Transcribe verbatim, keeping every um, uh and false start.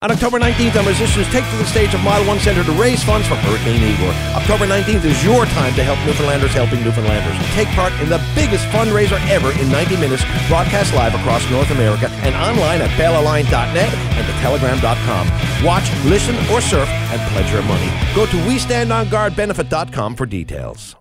On October nineteenth, our musicians take to the stage of Mile One Center to raise funds for Hurricane Igor. October nineteenth is your time to help Newfoundlanders helping Newfoundlanders. Take part in the biggest fundraiser ever in ninety minutes, broadcast live across North America and online at bella line dot net and the telegram dot com. Watch, listen, or surf and pledge your money. Go to we stand on guard benefit dot com for details.